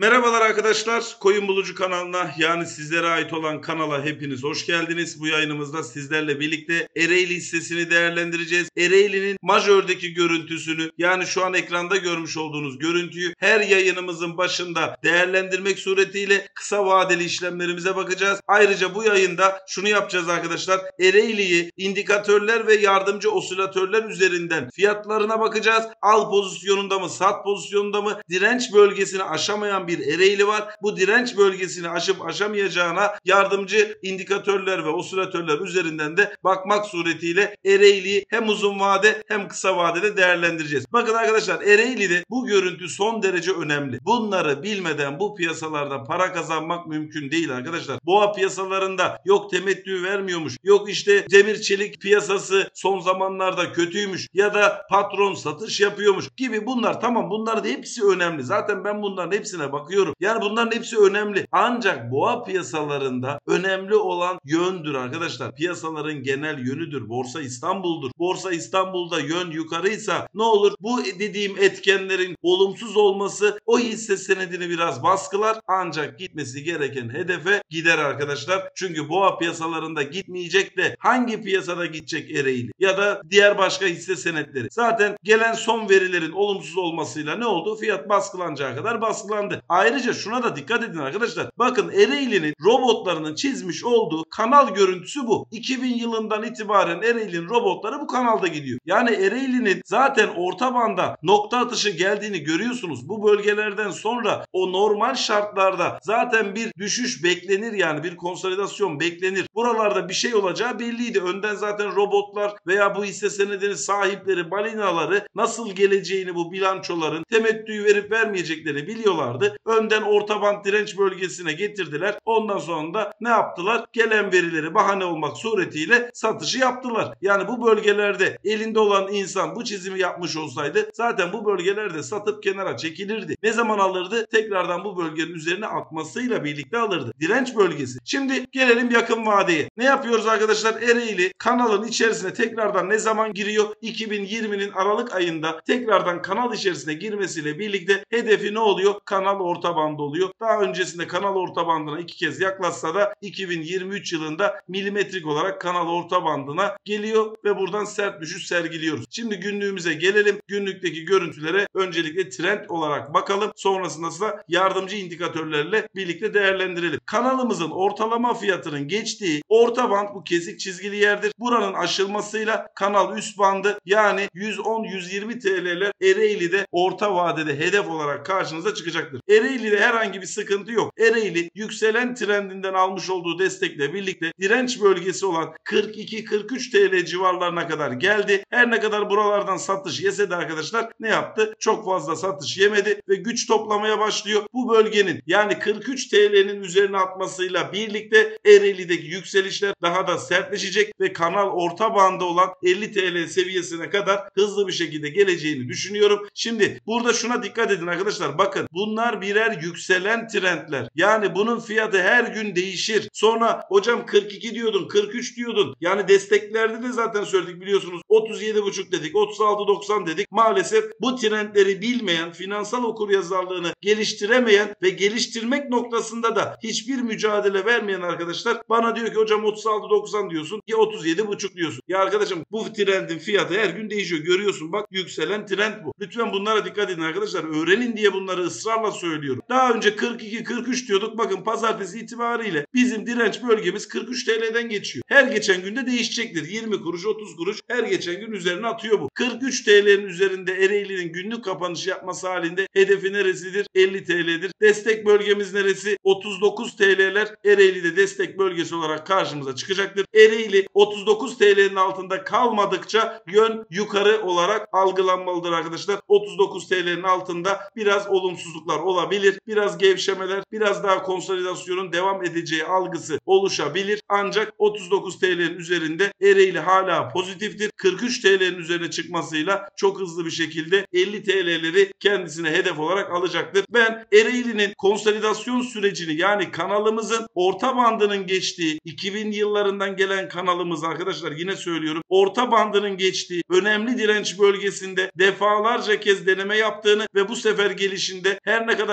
Merhabalar arkadaşlar. Koyun Bulucu kanalına yani sizlere ait olan kanala hepiniz hoş geldiniz. Bu yayınımızda sizlerle birlikte Ereğli hissesini değerlendireceğiz. Ereğli'nin majördeki görüntüsünü yani şu an ekranda görmüş olduğunuz görüntüyü her yayınımızın başında değerlendirmek suretiyle kısa vadeli işlemlerimize bakacağız. Ayrıca bu yayında şunu yapacağız arkadaşlar. Ereğli'yi indikatörler ve yardımcı osilatörler üzerinden fiyatlarına bakacağız. Al pozisyonunda mı, sat pozisyonunda mı, direnç bölgesini aşamayan bir Ereğli var. Bu direnç bölgesini aşıp aşamayacağına yardımcı indikatörler ve osilatörler üzerinden de bakmak suretiyle Ereğli'yi hem uzun vade hem kısa vadede değerlendireceğiz. Bakın arkadaşlar, Ereğli'de bu görüntü son derece önemli. Bunları bilmeden bu piyasalarda para kazanmak mümkün değil arkadaşlar. Boğa piyasalarında yok temettü vermiyormuş, yok işte demir çelik piyasası son zamanlarda kötüymüş ya da patron satış yapıyormuş gibi, bunlar tamam, bunların hepsi önemli. Zaten ben bunların hepsine bakıyorum. Yani bunların hepsi önemli. Ancak boğa piyasalarında önemli olan yöndür arkadaşlar. Piyasaların genel yönüdür. Borsa İstanbul'dur. Borsa İstanbul'da yön yukarıysa ne olur? Bu dediğim etkenlerin olumsuz olması o hisse senedini biraz baskılar. Ancak gitmesi gereken hedefe gider arkadaşlar. Çünkü boğa piyasalarında gitmeyecek de hangi piyasada gidecek Ereğli ya da diğer başka hisse senetleri? Zaten gelen son verilerin olumsuz olmasıyla ne oldu? Fiyat baskılanacağı kadar baskılandı. Ayrıca şuna da dikkat edin arkadaşlar. Bakın, Ereğli'nin robotlarının çizmiş olduğu kanal görüntüsü bu. 2000 yılından itibaren Ereğli'nin robotları bu kanalda gidiyor. Yani Ereğli'nin zaten orta banda nokta atışı geldiğini görüyorsunuz. Bu bölgelerden sonra o normal şartlarda zaten bir düşüş beklenir, yani bir konsolidasyon beklenir. Buralarda bir şey olacağı belliydi. Önden zaten robotlar veya bu hisse senedinin sahipleri, balinaları nasıl geleceğini, bu bilançoların temettüyü verip vermeyeceklerini biliyorlardı. Önden orta band direnç bölgesine getirdiler. Ondan sonra da ne yaptılar? Gelen verileri bahane olmak suretiyle satışı yaptılar. Yani bu bölgelerde elinde olan insan bu çizimi yapmış olsaydı zaten bu bölgelerde satıp kenara çekilirdi. Ne zaman alırdı? Tekrardan bu bölgenin üzerine atmasıyla birlikte alırdı. Direnç bölgesi. Şimdi gelelim yakın vadeye. Ne yapıyoruz arkadaşlar? Ereğli kanalın içerisine tekrardan ne zaman giriyor? 2020'nin Aralık ayında tekrardan kanal içerisine girmesiyle birlikte hedefi ne oluyor? Kanal orta bandı oluyor. Daha öncesinde kanal orta bandına 2 kez yaklaşsa da 2023 yılında milimetrik olarak kanal orta bandına geliyor ve buradan sert düşüş sergiliyoruz. Şimdi günlüğümüze gelelim. Günlükteki görüntülere öncelikle trend olarak bakalım. Sonrasında ise yardımcı indikatörlerle birlikte değerlendirelim. Kanalımızın ortalama fiyatının geçtiği orta band bu kesik çizgili yerdir. Buranın aşılmasıyla kanal üst bandı yani 110-120 TL'ler Ereğli'de orta vadede hedef olarak karşınıza çıkacaktır. Ereğli'de herhangi bir sıkıntı yok. Ereğli yükselen trendinden almış olduğu destekle birlikte direnç bölgesi olan 42-43 TL civarlarına kadar geldi. Her ne kadar buralardan satış yese de arkadaşlar ne yaptı? Çok fazla satış yemedi ve güç toplamaya başlıyor. Bu bölgenin yani 43 TL'nin üzerine atmasıyla birlikte Ereğli'deki yükselişler daha da sertleşecek ve kanal orta bandı olan 50 TL seviyesine kadar hızlı bir şekilde geleceğini düşünüyorum. Şimdi burada şuna dikkat edin arkadaşlar. Bakın, bunlar birer yükselen trendler. Yani bunun fiyatı her gün değişir. Sonra hocam 42 diyordun, 43 diyordun. Yani desteklerde de zaten söyledik biliyorsunuz. 37,5 dedik, 36,90 dedik. Maalesef bu trendleri bilmeyen, finansal okuryazarlığını geliştiremeyen ve geliştirmek noktasında da hiçbir mücadele vermeyen arkadaşlar bana diyor ki hocam 36,90 diyorsun ya 37,5 diyorsun. Ya arkadaşım, bu trendin fiyatı her gün değişiyor. Görüyorsun bak, yükselen trend bu. Lütfen bunlara dikkat edin arkadaşlar. Öğrenin diye bunları ısrarla söylüyorum. Daha önce 42-43 diyorduk. Bakın pazartesi itibariyle bizim direnç bölgemiz 43 TL'den geçiyor. Her geçen günde değişecektir. 20 kuruş, 30 kuruş her geçen gün üzerine atıyor bu. 43 TL'nin üzerinde Ereğli'nin günlük kapanış yapması halinde hedefi neresidir? 50 TL'dir. Destek bölgemiz neresi? 39 TL'ler Ereğli'de destek bölgesi olarak karşımıza çıkacaktır. Ereğli 39 TL'nin altında kalmadıkça yön yukarı olarak algılanmalıdır arkadaşlar. 39 TL'nin altında biraz olumsuzluklar olabilir. Biraz gevşemeler, biraz daha konsolidasyonun devam edeceği algısı oluşabilir. Ancak 39 TL'nin üzerinde Ereğli hala pozitiftir. 43 TL'nin üzerine çıkmasıyla çok hızlı bir şekilde 50 TL'leri kendisine hedef olarak alacaktır. Ben Ereğli'nin konsolidasyon sürecini, yani kanalımızın orta bandının geçtiği 2000 yıllarından gelen kanalımız arkadaşlar, yine söylüyorum, orta bandının geçtiği önemli direnç bölgesinde defalarca kez deneme yaptığını ve bu sefer gelişinde her ne kadar birkaç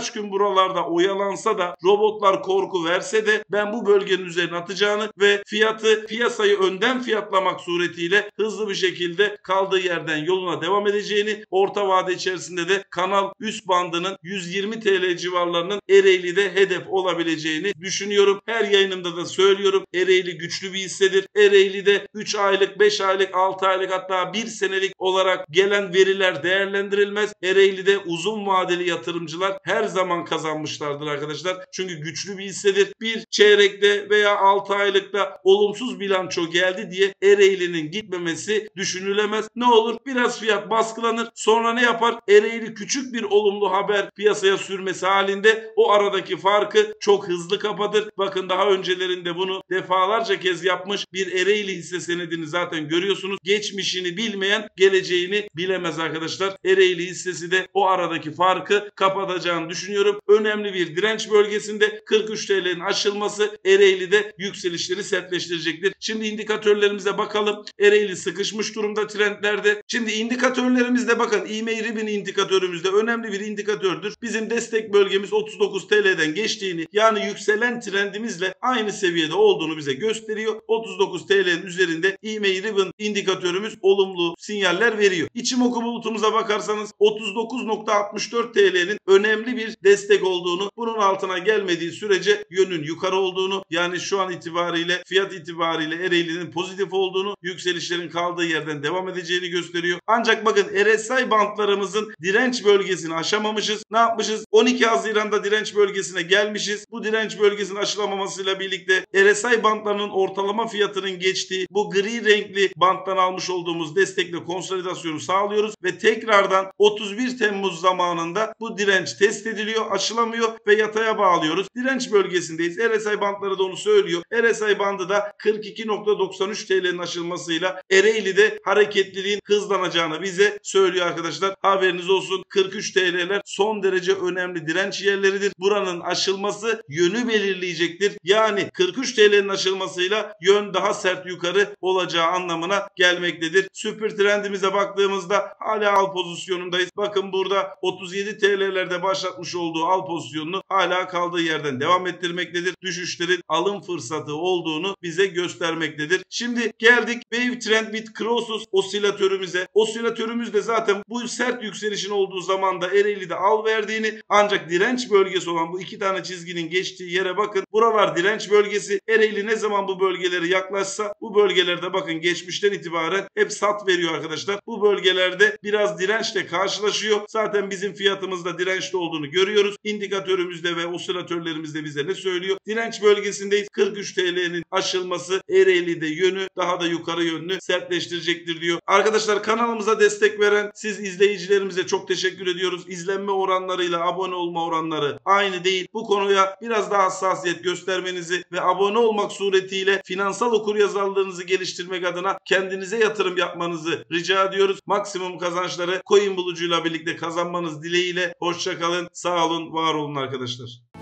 birkaç gün buralarda oyalansa da, robotlar korku verse de ben bu bölgenin üzerine atacağını ve piyasayı önden fiyatlamak suretiyle hızlı bir şekilde kaldığı yerden yoluna devam edeceğini, orta vade içerisinde de kanal üst bandının 120 TL civarlarının Ereğli'de hedef olabileceğini düşünüyorum. Her yayınımda da söylüyorum. Ereğli güçlü bir hissedir. Ereğli'de 3 aylık, 5 aylık, 6 aylık hatta 1 senelik olarak gelen veriler değerlendirilmez. Ereğli'de uzun vadeli yatırımcılar her zaman kazanmışlardır arkadaşlar. Çünkü güçlü bir hissedir. Bir çeyrekte veya 6 aylıkta olumsuz bilanço geldi diye Ereğli'nin gitmemesi düşünülemez. Ne olur? Biraz fiyat baskılanır. Sonra ne yapar? Ereğli küçük bir olumlu haber piyasaya sürmesi halinde o aradaki farkı çok hızlı kapatır. Bakın daha öncelerinde bunu defalarca kez yapmış bir Ereğli hisse senedini zaten görüyorsunuz. Geçmişini bilmeyen geleceğini bilemez arkadaşlar. Ereğli hissesi de o aradaki farkı kapatacağını düşünüyorum. Önemli bir direnç bölgesinde 43 TL'nin aşılması Ereğli'de yükselişleri sertleştirecektir. Şimdi indikatörlerimize bakalım. Ereğli sıkışmış durumda trendlerde. Şimdi indikatörlerimizde bakın ivme Ribin indikatörümüzde önemli bir indikatördür. Bizim destek bölgemiz 39 TL'den geçtiğini, yani yükselen trendimizle aynı seviyede olduğunu bize gösteriyor. 39 TL'nin üzerinde ivme Ribin indikatörümüz olumlu sinyaller veriyor. İçimoku bulutumuza bakarsanız 39.64 TL'nin önemli bir destek olduğunu, bunun altına gelmediği sürece yönün yukarı olduğunu, yani şu an itibariyle fiyat itibariyle Ereğli'nin pozitif olduğunu, yükselişlerin kaldığı yerden devam edeceğini gösteriyor. Ancak bakın RSI bantlarımızın direnç bölgesini aşamamışız. Ne yapmışız? 12 Haziran'da direnç bölgesine gelmişiz. Bu direnç bölgesinin aşılamamasıyla birlikte RSI bantlarının ortalama fiyatının geçtiği bu gri renkli banttan almış olduğumuz destekle konsolidasyonu sağlıyoruz ve tekrardan 31 Temmuz zamanında bu direnç test ediliyor, aşılamıyor ve yataya bağlıyoruz. Direnç bölgesindeyiz. RSI bantları da onu söylüyor. RSI bandı da 42.93 TL'nin aşılmasıyla Ereğli'de hareketliliğin hızlanacağını bize söylüyor arkadaşlar. Haberiniz olsun. 43 TL'ler son derece önemli direnç yerleridir. Buranın aşılması yönü belirleyecektir. Yani 43 TL'nin aşılmasıyla yön daha sert yukarı olacağı anlamına gelmektedir. Süper trendimize baktığımızda hala al pozisyonundayız. Bakın burada 37 TL'lerde başlatmış olduğu al pozisyonunu hala kaldığı yerden devam ettirmektedir. Düşüşlerin alım fırsatı olduğunu bize göstermektedir. Şimdi geldik Wave Trend with Croesus osilatörümüze. Osilatörümüz de zaten bu sert yükselişin olduğu zamanda Ereğli'de al verdiğini, ancak direnç bölgesi olan bu iki tane çizginin geçtiği yere bakın. Buralar direnç bölgesi. Ereğli ne zaman bu bölgeleri yaklaşsa bu bölgelerde bakın geçmişten itibaren hep sat veriyor arkadaşlar. Bu bölgelerde biraz dirençle karşılaşıyor. Zaten bizim fiyatımızda dirençte olduğunu görüyoruz. İndikatörümüzde ve osilatörlerimizde bize ne söylüyor? Direnç bölgesindeyiz. 43 TL'nin aşılması Ereğli'de yönü daha da yukarı yönlü sertleştirecektir diyor. Arkadaşlar kanalımıza destek veren siz izleyicilerimize çok teşekkür ediyoruz. İzlenme oranlarıyla abone olma oranları aynı değil. Bu konuya biraz daha hassasiyet göstermenizi ve abone olmak suretiyle finansal okuryazarlığınızı geliştirmek adına kendinize yatırım yapmanızı rica ediyoruz. Maksimum kazançları coin bulucuyla birlikte kazanmanız dileğiyle. Hoşça kalın, sağ olun, var olun arkadaşlar.